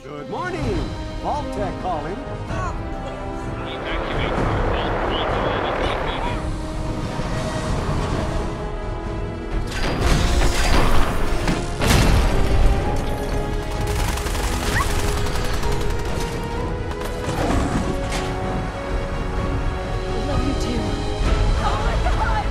Good morning. Vault-Tec calling. Evacuate Vault immediately. Love you too. Oh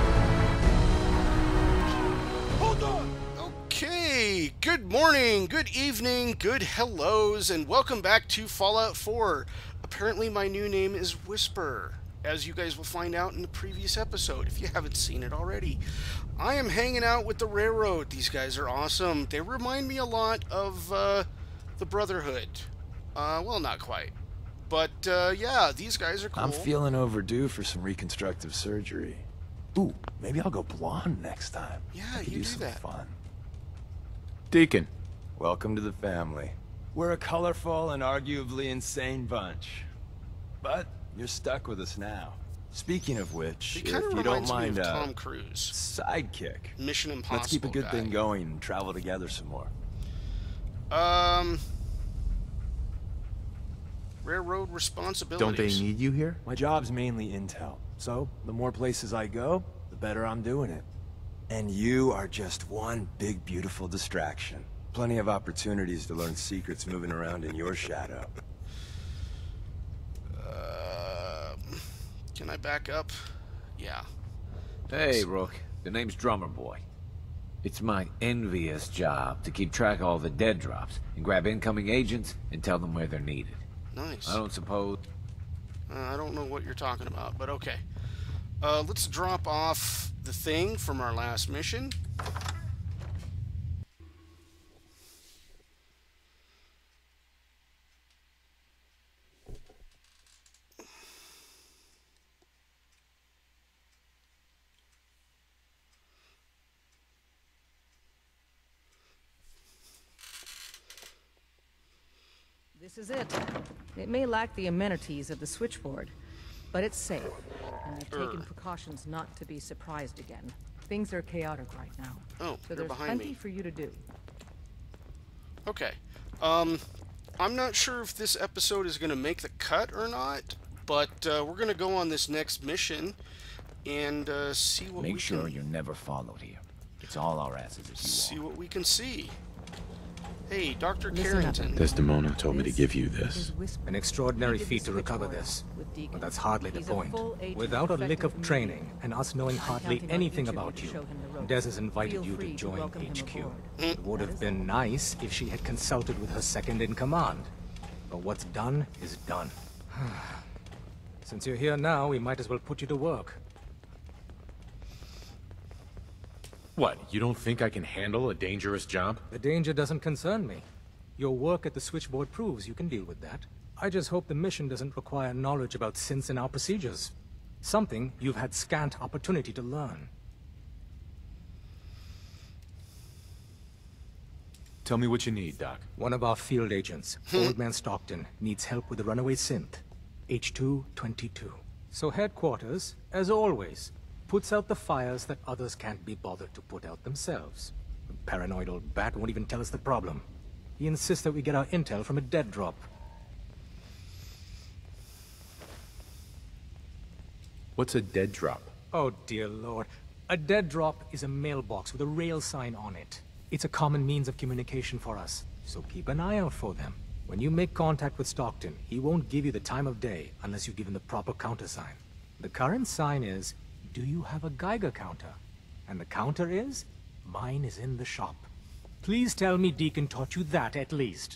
my God! Hold on. Okay, good morning, good evening, good hellos, and welcome back to Fallout 4. Apparently my new name is Whisper, as you guys will find out in the previous episode, if you haven't seen it already. I am hanging out with the Railroad. These guys are awesome. They remind me a lot of the Brotherhood. Well, not quite. But, yeah, these guys are cool. I'm feeling overdue for some reconstructive surgery. Ooh, maybe I'll go blonde next time. Yeah, I could you use do some that. fun. Deacon. Welcome to the family. We're a colorful and arguably insane bunch. But you're stuck with us now. Speaking of which, He if kind of you don't reminds me mind of Tom Cruise. sidekick, Mission Impossible let's keep a good guy. thing going and travel together some more. Railroad responsibilities. Don't they need you here? My job's mainly intel, so the more places I go, the better I'm doing it. And you are just one big, beautiful distraction. Plenty of opportunities to learn secrets moving around in your shadow. Can I back up? Yeah. Hey, Rook. The name's Drummer Boy. It's my envious job to keep track of all the dead drops and grab incoming agents and tell them where they're needed. Nice. I don't suppose... I don't know what you're talking about, but okay. Let's drop off the thing from our last mission. This is it. It may lack the amenities of the switchboard, but it's safe. And I've taken precautions not to be surprised again. Things are chaotic right now. Oh, so you're there's behind plenty me. for you to do. Okay. I'm not sure if this episode is going to make the cut or not, but we're going to go on this next mission and see what we Make sure can you're never followed here. It's all our asses if you see want. what we can see. Hey, Dr. Listen up. Carrington. Desdemona told me to This give you is this. Whisper. An extraordinary He did feat the to recover switchboard this. with Deacon. But that's hardly the He's a point. full agent Without a lick of effective training, immediately. and us knowing I'm hardly counting on anything each of you about to you, show him the ropes. Des has invited Feel you free to to join welcome him HQ. aboard. It would That have is been all. nice if she had consulted with her second-in-command. But what's done is done. Since you're here now, we might as well put you to work. What, you don't think I can handle a dangerous job? The danger doesn't concern me. Your work at the switchboard proves you can deal with that. I just hope the mission doesn't require knowledge about synths and our procedures. Something you've had scant opportunity to learn. Tell me what you need, Doc. One of our field agents, Old Man Stockton, needs help with the runaway synth, H222. So headquarters, as always, puts out the fires that others can't be bothered to put out themselves. The paranoid old bat won't even tell us the problem. He insists that we get our intel from a dead drop. What's a dead drop? Oh dear lord. A dead drop is a mailbox with a rail sign on it. It's a common means of communication for us, so keep an eye out for them. When you make contact with Stockton, he won't give you the time of day unless you give him the proper countersign. The current sign is, do you have a Geiger counter? And the counter is, mine is in the shop. Please tell me Deacon taught you that at least.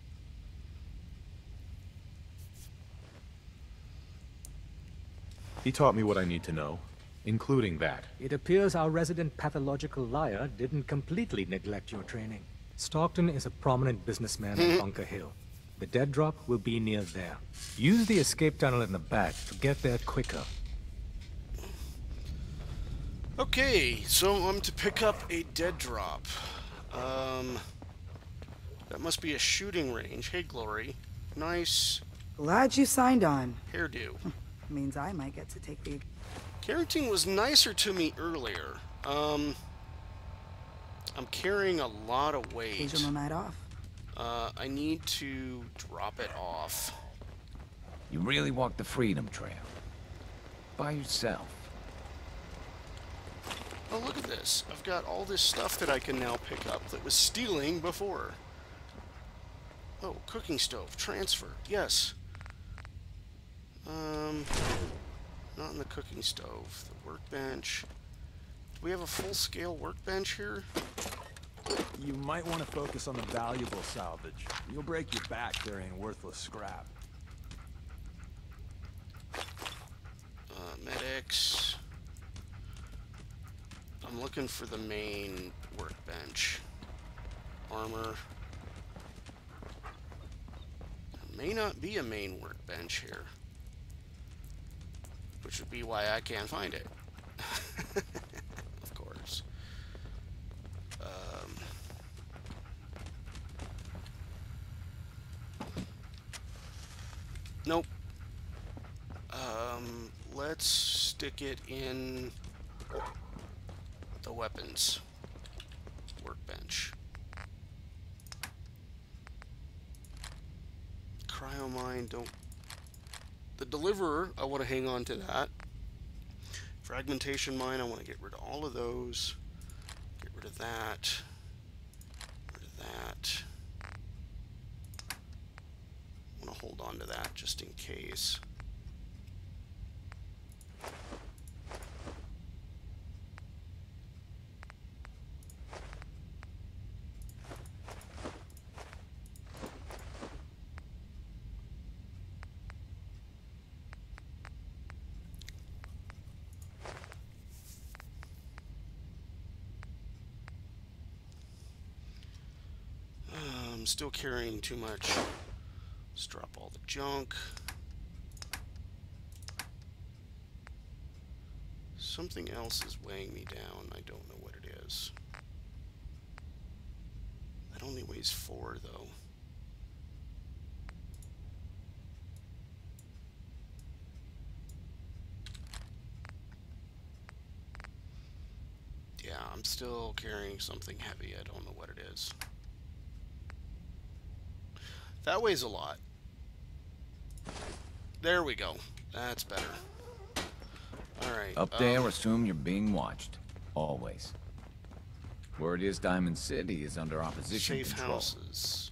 He taught me what I need to know, including that. It appears our resident pathological liar didn't completely neglect your training. Stockton is a prominent businessman in Bunker Hill. The dead drop will be near there. Use the escape tunnel in the back to get there quicker. Okay, so I'm to pick up a dead drop. That must be a shooting range. Hey, Glory. Nice Glad you signed on. hairdo. Means I might get to take the... Carrington was nicer to me earlier. I'm carrying a lot of weight. occasional night off. I need to drop it off. You really walked the Freedom Trail. By yourself. Oh, look at this. I've got all this stuff that I can now pick up that was stealing before. Oh, cooking stove. Transfer. Yes. Not in the cooking stove. The workbench. Do we have a full-scale workbench here? You might want to focus on the valuable salvage. You'll break your back carrying worthless scrap. Medics. I'm looking for the main workbench. Armor. There may not be a main workbench here. Which would be why I can't find it. Of course. Nope. Let's stick it in the weapons workbench. Cryomine, don't... The deliverer, I want to hang on to that. Fragmentation mine, I want to get rid of all of those. Get rid of that. Get rid of that. I want to hold on to that just in case. I'm still carrying too much. Let's drop all the junk. Something else is weighing me down. I don't know what it is. That only weighs 4, though. Yeah, I'm still carrying something heavy. I don't know what it is. That weighs a lot. There we go. That's better. Alright. Up there, assume you're being watched. Always. Word is Diamond City is under opposition Safe control. houses.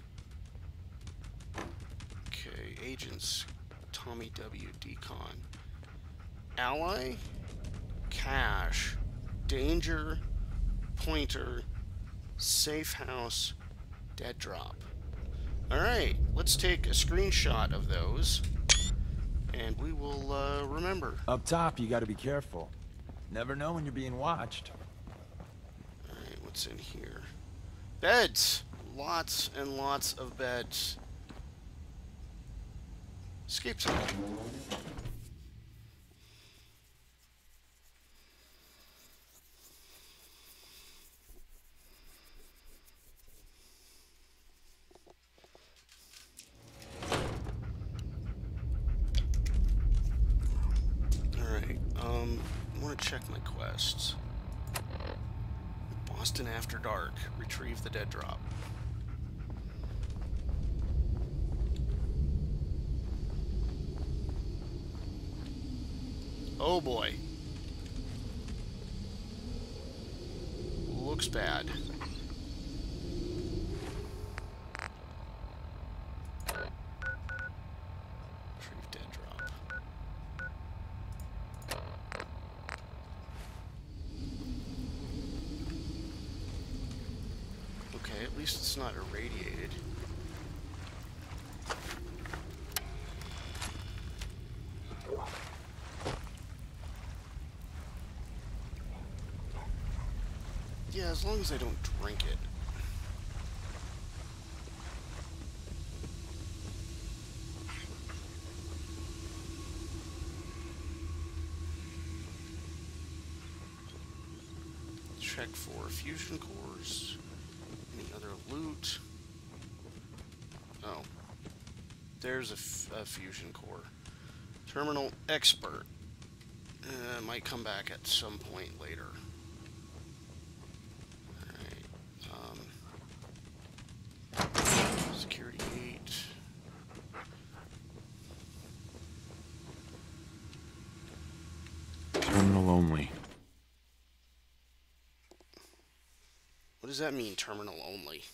Okay, agents. Tommy W. Decon. Ally. Cash. Danger. Pointer. Safe house. Dead drop. Alright, let's take a screenshot of those, and we will remember. Up top, you gotta be careful. Never know when you're being watched. Alright, what's in here? Beds! Lots and lots of beds. Escape zone. I want to check my quests. Boston After Dark. Retrieve the dead drop. Oh boy. Looks bad. Retrieve dead drop. Okay, at least it's not irradiated. Yeah, as long as I don't drink it. Check for fusion cores. Any other loot? Oh. There's a fusion core. Terminal expert. Might come back at some point later. Alright. Terminal only. What does that mean, terminal only?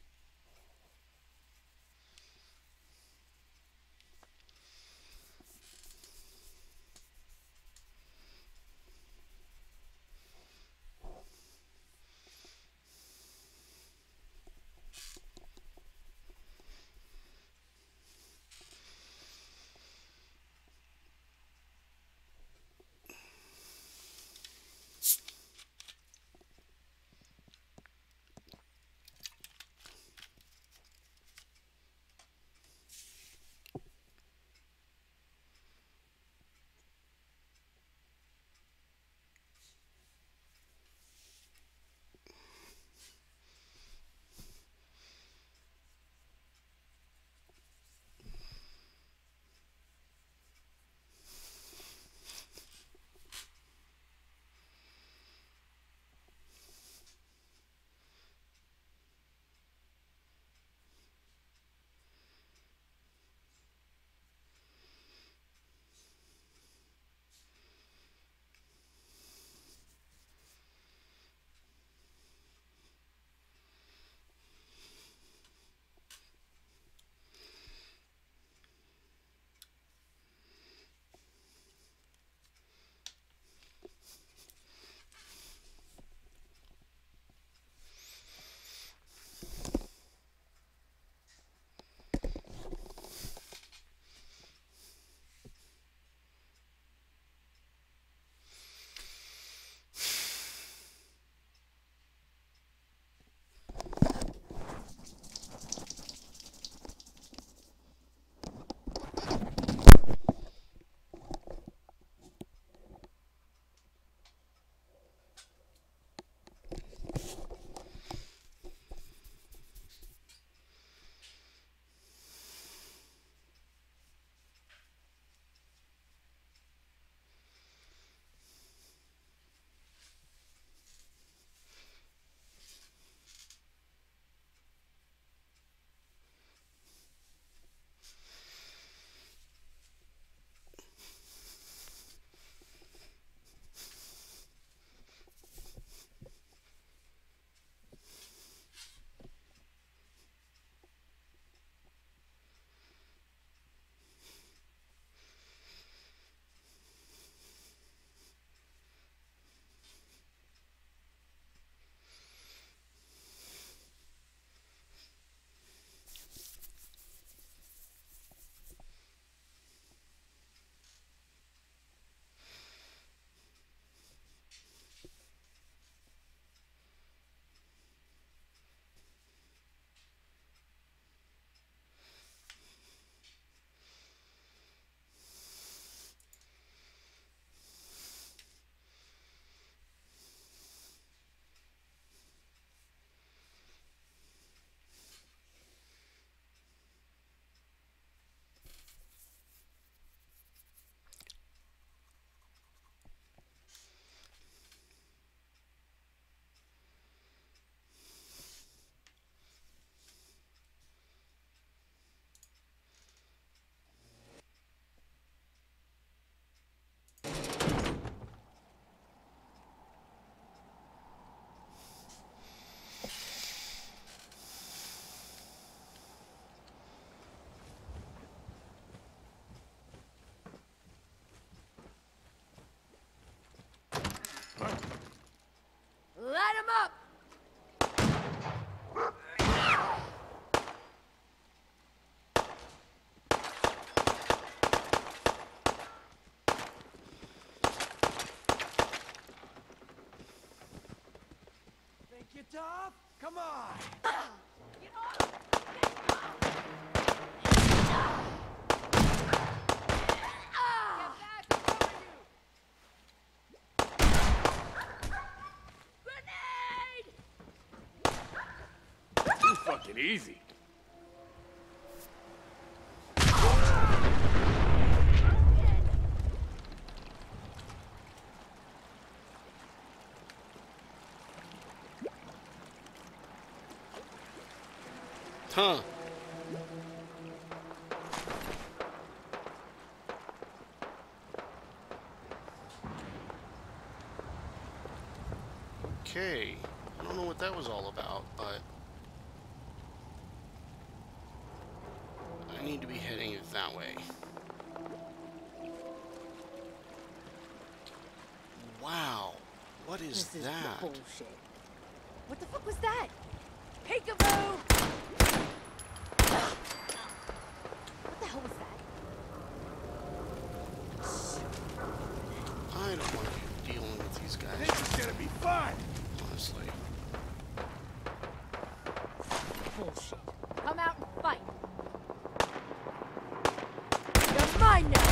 Light him up! Think you're tough? Come on! Too fucking easy. Huh. Okay. I don't know what that was all about, but I need to be heading that way. Wow. What is This is that? bullshit. What the fuck was that? Peekaboo! What the hell was that? I don't want to be dealing with these guys. This is gonna be fun! Honestly. Bullshit. Come out and fight. You're mine now!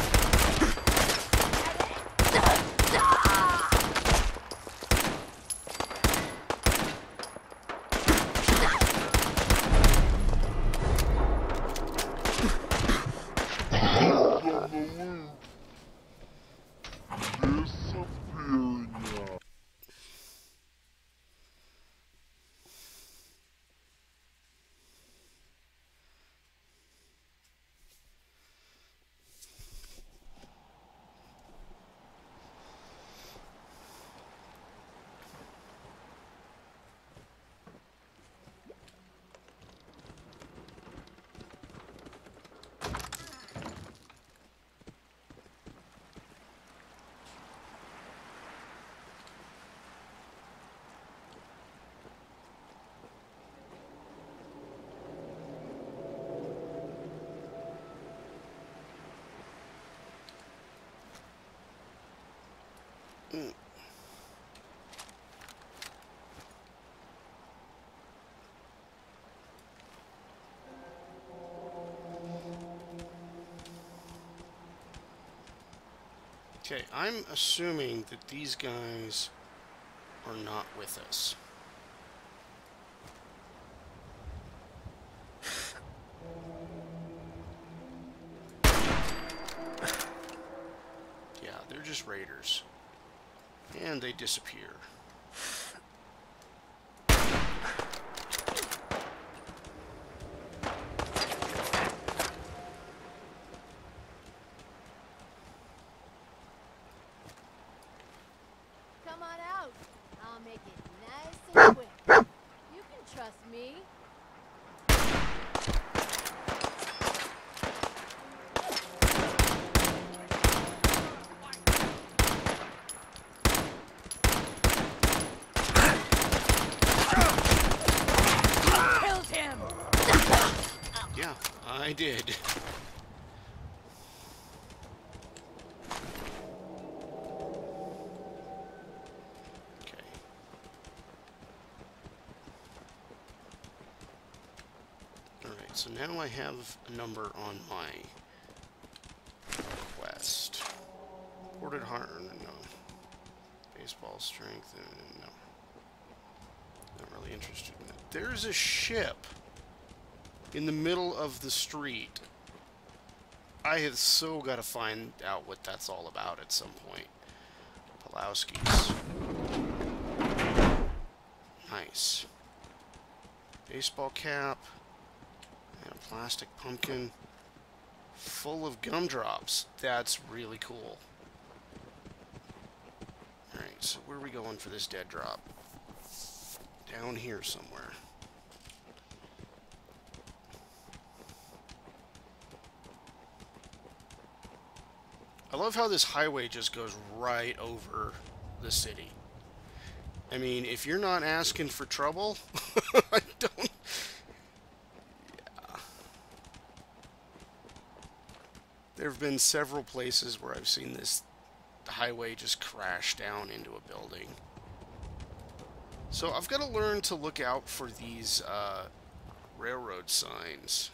Okay, I'm assuming that these guys are not with us. Yeah, they're just raiders. And they disappear. Come on out. I'll make it nice and quick. You can trust me. Killed him! Yeah, I did. So now I have a number on my quest. Ported heart, no. Baseball strength, no. Not really interested in it. There's a ship in the middle of the street. I have so got to find out what that's all about at some point. Pulowski's. Nice. Baseball cap. And a plastic pumpkin full of gumdrops. That's really cool. Alright, so where are we going for this dead drop? Down here somewhere. I love how this highway just goes right over the city. I mean, if you're not asking for trouble, I don't... There have been several places where I've seen this highway just crash down into a building. So I've got to learn to look out for these railroad signs.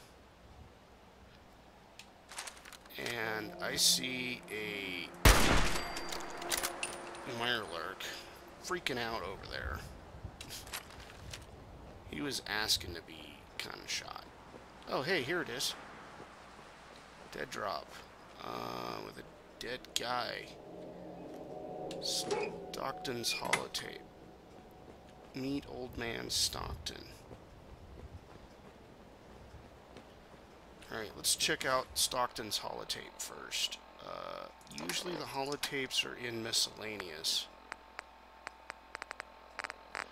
And I see a Mirelurk freaking out over there. He was asking to be kind of shot. Oh, hey, here it is. Dead drop. With a dead guy. Stockton's holotape. Meet old man Stockton. Alright, let's check out Stockton's holotape first. Usually the holotapes are in miscellaneous.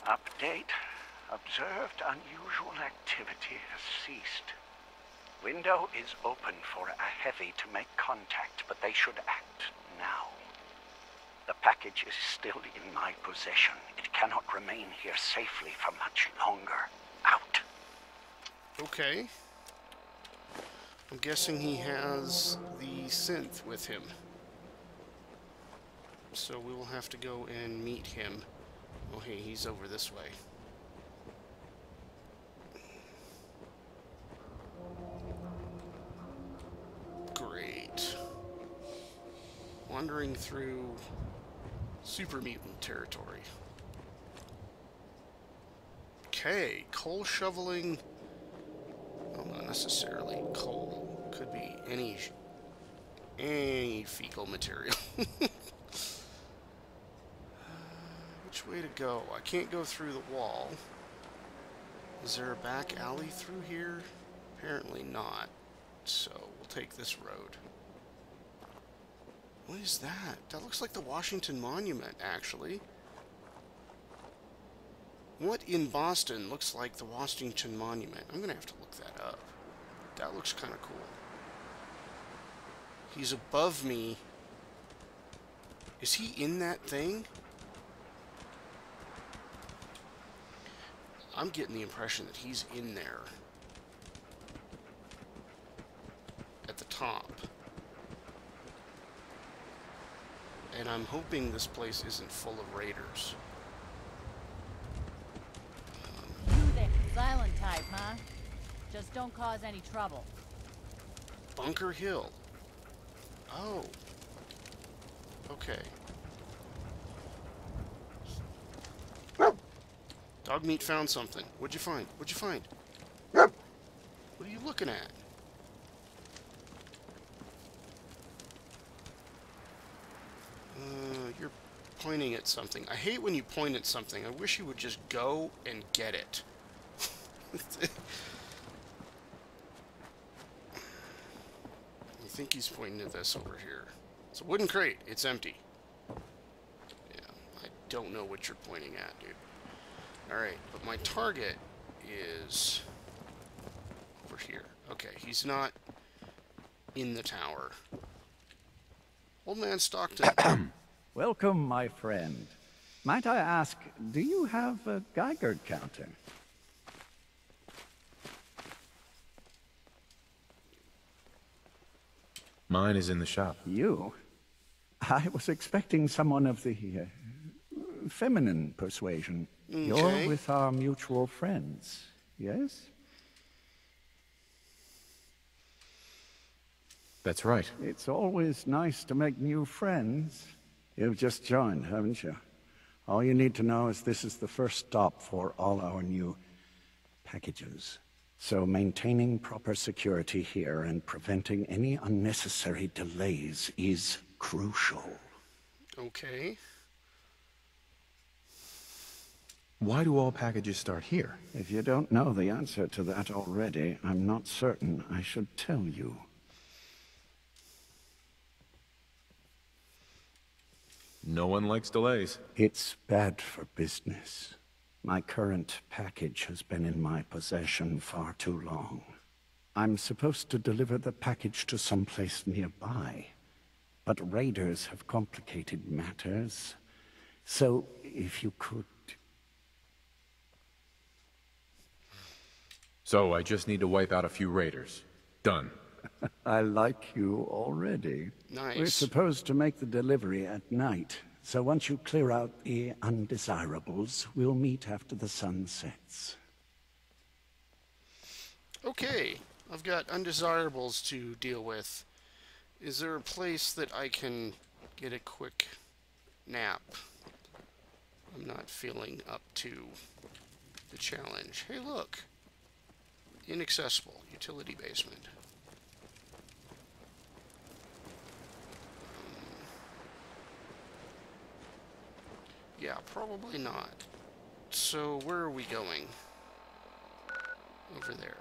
Update. Observed unusual activity has ceased. Window is open for a heavy to make contact, but they should act now. The package is still in my possession. It cannot remain here safely for much longer. Out. Okay. I'm guessing he has the synth with him. So we will have to go and meet him. Oh, hey, he's over this way. Great. Wandering through super mutant territory. Okay, coal shoveling. Well, not necessarily coal. Could be any fecal material. Which way to go? I can't go through the wall. Is there a back alley through here? Apparently not. So we'll take this road. What is that? That looks like the Washington Monument, actually. What in Boston looks like the Washington Monument? I'm gonna have to look that up. That looks kind of cool. He's above me. Is he in that thing? I'm getting the impression that he's in there. At the top. And I'm hoping this place isn't full of raiders. You the silent type, huh? Just don't cause any trouble. Bunker Hill. Oh. Okay. Dogmeat found something. What'd you find? What'd you find? What are you looking at? You're pointing at something. I hate when you point at something. I wish you would just go and get it. I think he's pointing at this over here. It's a wooden crate. It's empty. Yeah, I don't know what you're pointing at, dude. Alright, but my target is over here. Okay, he's not in the tower. Old Man Stockton. Welcome, my friend. Might I ask, do you have a Geiger counter? Mine is in the shop. You? I was expecting someone of the feminine persuasion. Okay. You're with our mutual friends, yes? That's right. It's always nice to make new friends. You've just joined, haven't you? All you need to know is this is the first stop for all our new packages. So maintaining proper security here and preventing any unnecessary delays is crucial. Okay. Why do all packages start here? If you don't know the answer to that already, I'm not certain I should tell you. No one likes delays. It's bad for business. My current package has been in my possession far too long. I'm supposed to deliver the package to someplace nearby, but raiders have complicated matters. So, if you could... So I just need to wipe out a few raiders. Done. I like you already. Nice. We're supposed to make the delivery at night, so once you clear out the undesirables, we'll meet after the sun sets. Okay, I've got undesirables to deal with. Is there a place that I can get a quick nap? I'm not feeling up to the challenge. Hey, look. Inaccessible. Utility basement. Yeah, probably not. So, where are we going? Over there.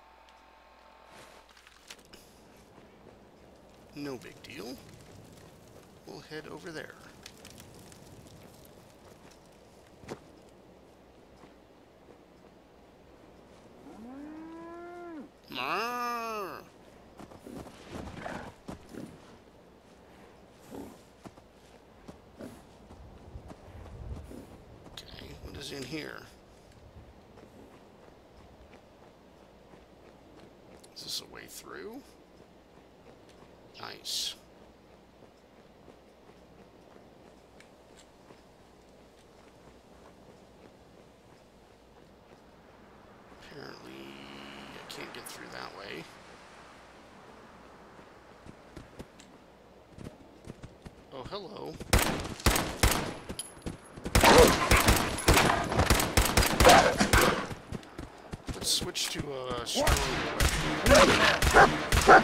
No big deal. We'll head over there. is in here. Is this a way through? Nice. Apparently, I can't get through that way. Oh, hello. Let's switch to a strong weapon.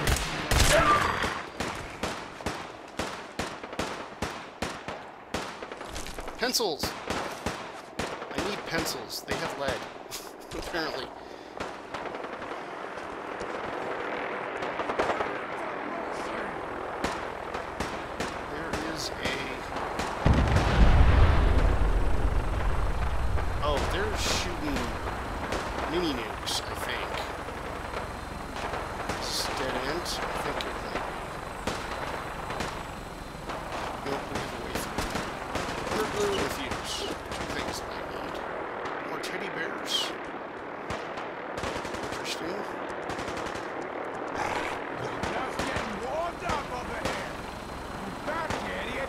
Pencils! I need pencils. They have lead. Apparently. There is a... Oh, they're shooting mini nukes, I think. Is this a dead end? I think it might be. Nope, we have a way through. We're glue and fuse. Two things that I need. More teddy bears. Interesting. Just getting warmed up over here. You back, you idiot.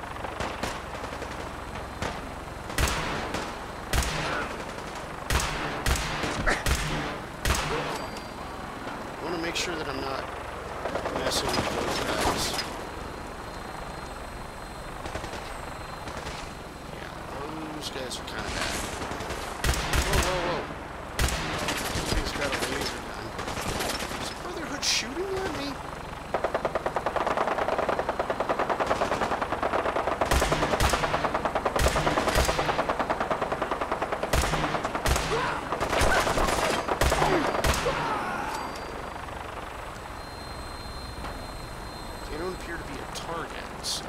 I want to make sure that I'm not messing with those guys. Yeah, those guys are kind of bad. Whoa, whoa, whoa. He's got a laser gun. Is Brotherhood shooting at me? They don't appear to be a target, so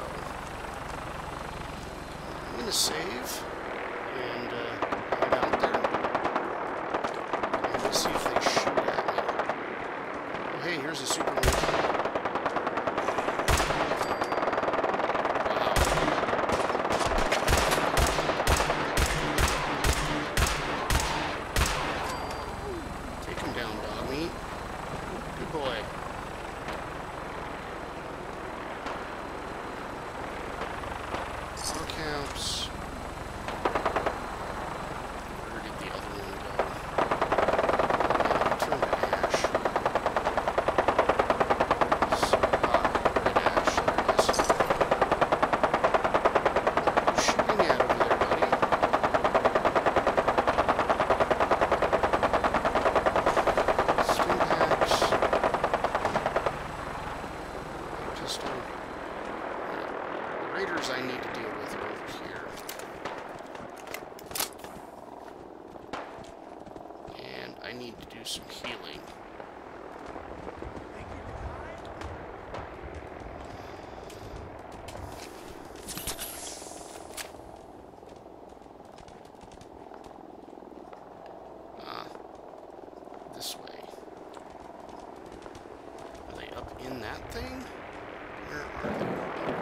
I'm gonna save and head out there. And let's see if they shoot at me. Oh, hey, here's a super weapon. Take him down, dog meat. Good boy. All camps. Where did the other one go? Turn to ash. Red ash. There it is. What are you shooting at over there, buddy? Stim packs. Pistol. The raiders I need to deal with are over here. And I need to do some healing. This way. Are they up in that thing? Where are they?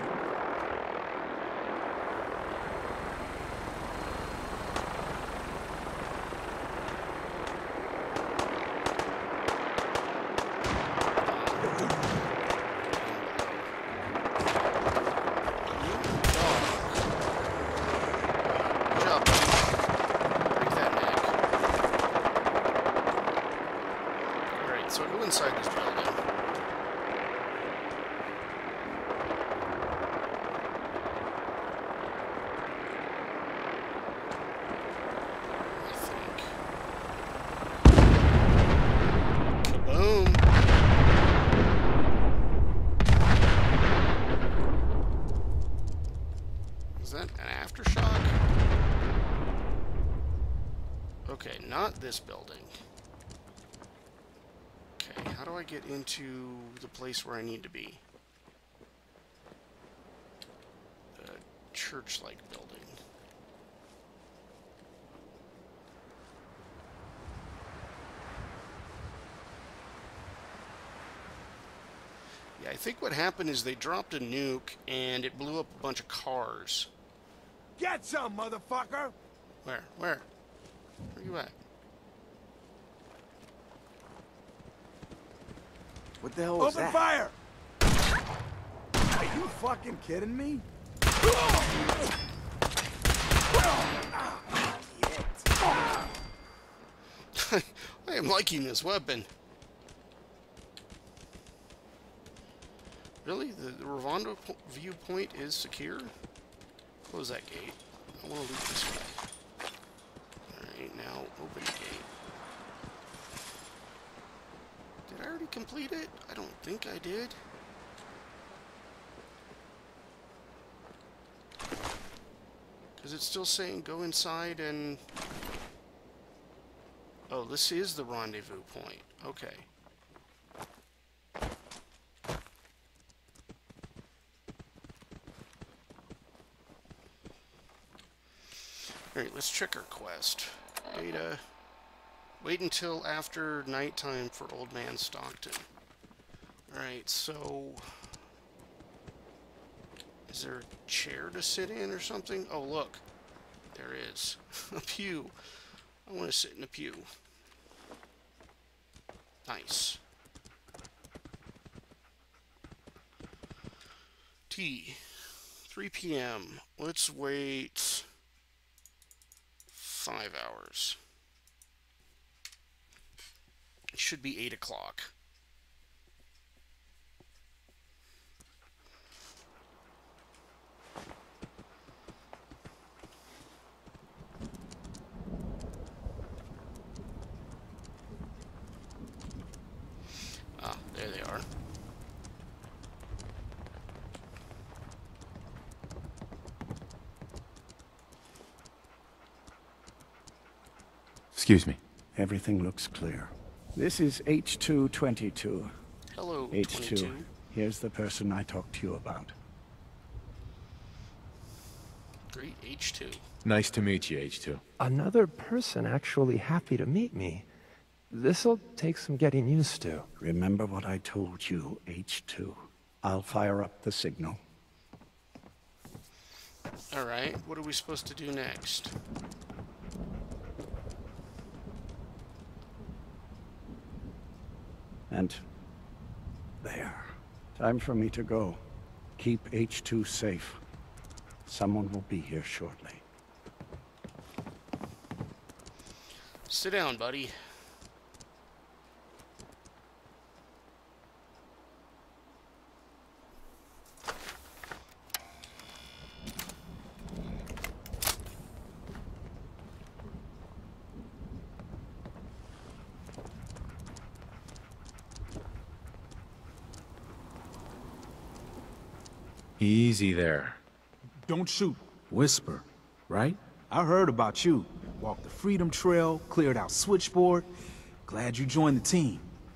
Good job, buddy. Break that neck. Alright, so I go inside this building. I think. Kaboom! Is that an aftershock? Okay, not this building. Okay, how do I get into the place where I need to be? The church-like building. Yeah, I think what happened is they dropped a nuke and it blew up a bunch of cars. Get some, motherfucker! Where? Where? Where you at? What the hell was Open that? fire! Are you fucking kidding me? I am liking this weapon. Really? The Ravando viewpoint is secure? Close that gate. I want to loot this guy. Alright, now open the gate. Did I already complete it? I don't think I did. Because it's still saying go inside and... Oh, this is the rendezvous point. Okay. Alright, let's check our quest. Data. Wait until after nighttime for Old Man Stockton. Alright, so... Is there a chair to sit in or something? Oh, look. There is. A pew. I want to sit in a pew. Nice. Tea. 3 p.m. Let's wait 5 hours. It should be 8 o'clock. Ah, there they are. Excuse me. Everything looks clear. This is H222. Hello, H2. 22. Here's the person I talked to you about. Great, H2. Nice to meet you, H2. Another person actually happy to meet me. This'll take some getting used to. Remember what I told you, H2. I'll fire up the signal. Alright, what are we supposed to do next? And there. Time for me to go. Keep H2 safe. Someone will be here shortly. Sit down, buddy. Easy there. Don't shoot. Whisper, right? I heard about you. Walked the Freedom Trail, cleared out Switchboard. Glad you joined the team.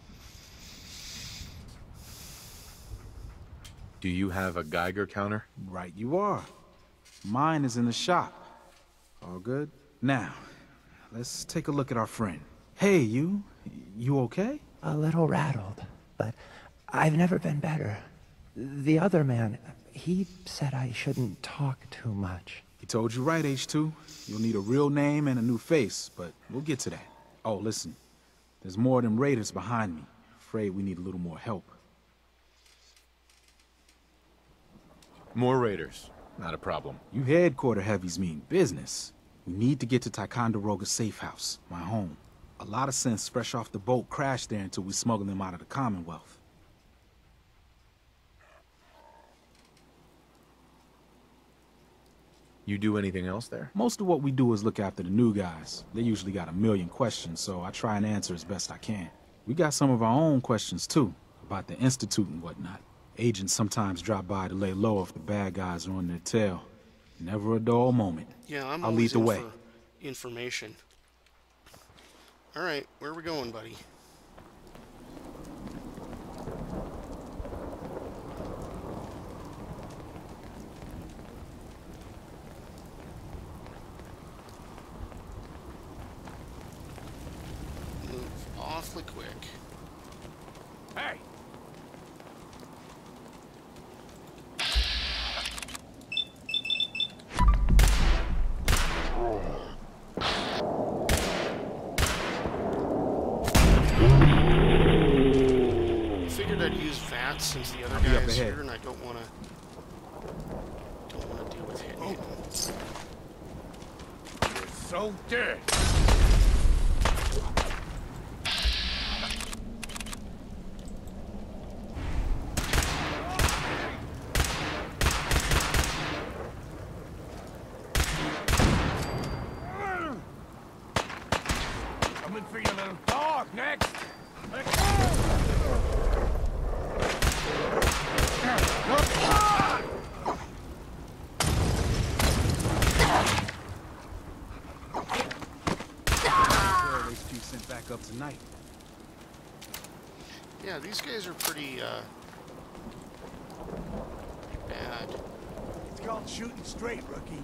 Do you have a Geiger counter? Right you are. Mine is in the shop. All good? Now, let's take a look at our friend. Hey, you okay? A little rattled, but I've never been better. The other man, he said I shouldn't talk too much. He told you right, H2. You'll need a real name and a new face, but we'll get to that. Oh, listen. There's more of them raiders behind me. Afraid we need a little more help. More raiders. Not a problem. You headquarter heavies mean business. We need to get to Ticonderoga's safe house, my home. A lot of synths fresh off the boat crashed there until we smuggled them out of the Commonwealth. You do anything else there? Most of what we do is look after the new guys. They usually got a million questions, so I try and answer as best I can. We got some of our own questions, too, about the Institute and whatnot. Agents sometimes drop by to lay low if the bad guys are on their tail. Never a dull moment. Yeah, I'll lead the way. For information. Alright, where are we going, buddy? Awfully quick. Hey! that since the other I'll be guy up is ahead. here, and I don't want to deal with him. You're so dead. Coming for your little dog next. Let's HQ sent back up tonight. Yeah, these guys are pretty bad. It's called shooting straight, rookie.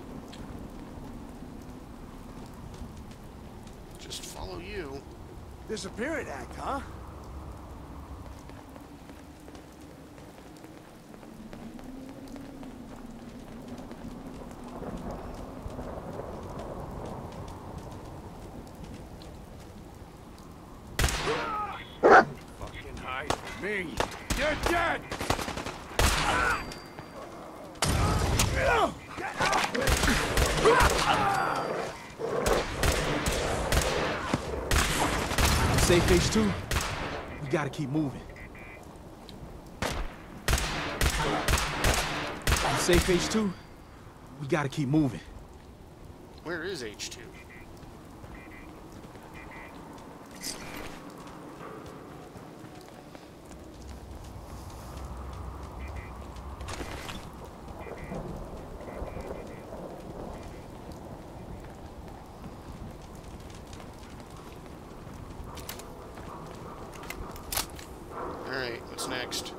Just follow you. Disappearance act, huh? fucking hide from me. You're dead. Safe H2? We gotta keep moving. You safe H2? We gotta keep moving. Where is H2? Alright, what's next?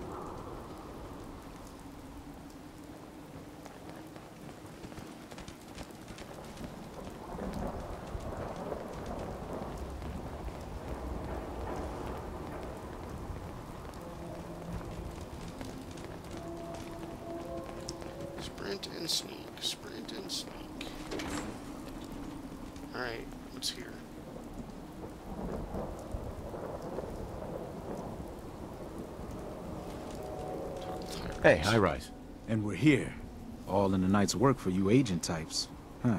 Sprint and sneak, sprint and sneak. Alright, what's here? Hey, high rise. And we're here. All in the night's work for you agent types. Huh.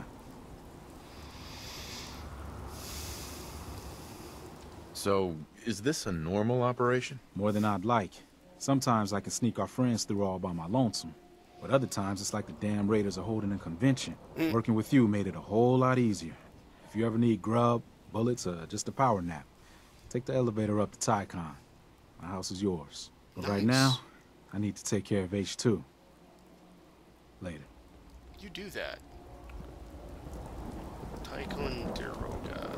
So, is this a normal operation? More than I'd like. Sometimes I can sneak our friends through all by my lonesome. But other times it's like the damn Raiders are holding a convention. Working with you made it a whole lot easier. If you ever need grub, bullets, or just a power nap, take the elevator up to Tycon. My house is yours. But right now, I need to take care of H2. Later. You do that. Tycoon Deroga.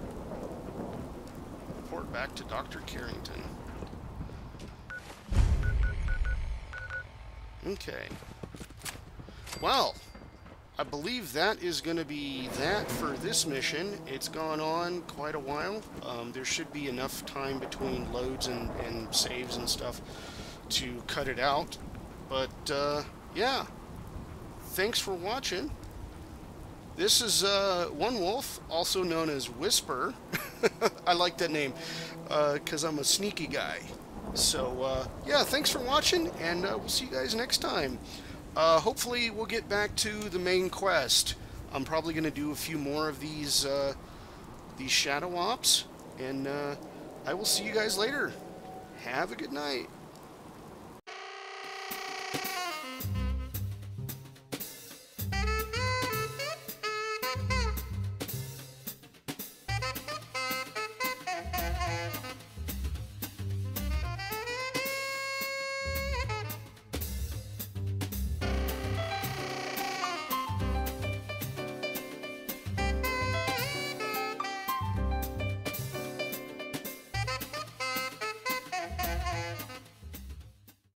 Report back to Dr. Carrington. Okay. Well, I believe that is going to be that for this mission. It's gone on quite a while. There should be enough time between loads and saves and stuff to cut it out. But, yeah. Thanks for watching. This is One Wolf, also known as Whisper. I like that name, because I'm a sneaky guy. So, yeah, thanks for watching, and we'll see you guys next time. Hopefully we'll get back to the main quest. I'm probably going to do a few more of these shadow ops, and I will see you guys later. Have a good night.